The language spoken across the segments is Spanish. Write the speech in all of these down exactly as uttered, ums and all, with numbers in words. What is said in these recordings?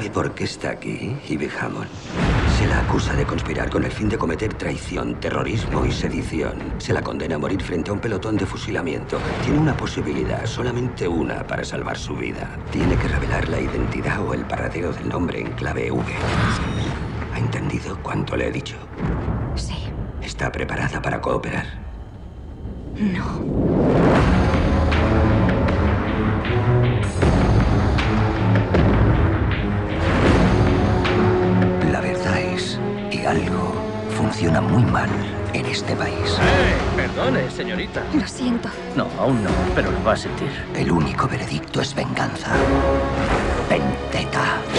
¿Sabe por qué está aquí, Ivy Hammond? Se la acusa de conspirar con el fin de cometer traición, terrorismo y sedición. Se la condena a morir frente a un pelotón de fusilamiento. Tiene una posibilidad, solamente una, para salvar su vida. Tiene que revelar la identidad o el paradero del nombre en clave V. ¿Ha entendido cuánto le he dicho? Sí. ¿Está preparada para cooperar? No. La verdad es que algo funciona muy mal en este país. ¡Eh! Perdone, señorita. Lo siento. No, aún no, pero lo va a sentir. El único veredicto es venganza. Vendetta.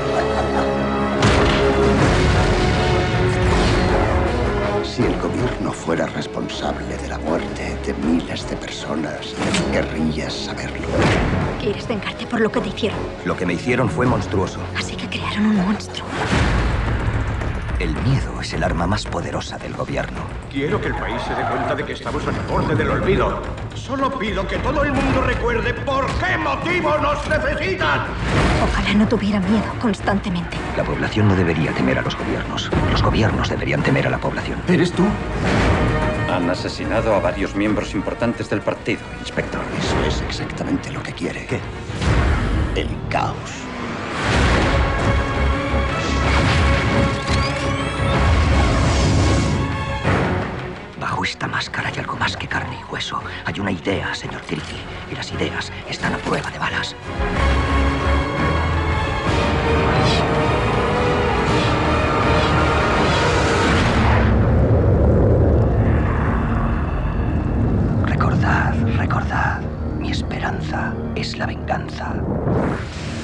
Si el gobierno fuera responsable de la muerte de miles de personas, querrías saberlo. Quieres vengarte por lo que te hicieron. Lo que me hicieron fue monstruoso. Así que crearon un monstruo. El miedo es el arma más poderosa del gobierno. Quiero que el país se dé cuenta de que estamos al borde del olvido. Solo pido que todo el mundo recuerde por qué motivo nos necesitan. Ojalá no tuviera miedo constantemente. La población no debería temer a los gobiernos. Los gobiernos deberían temer a la población. ¿Eres tú? Han asesinado a varios miembros importantes del partido, inspector. Eso es exactamente lo que quiere. ¿Qué? El caos. Bajo esta máscara hay algo más que carne y hueso. Hay una idea, señor Kirky, y las ideas están a prueba de balas. Recordad, recordad, mi esperanza es la venganza.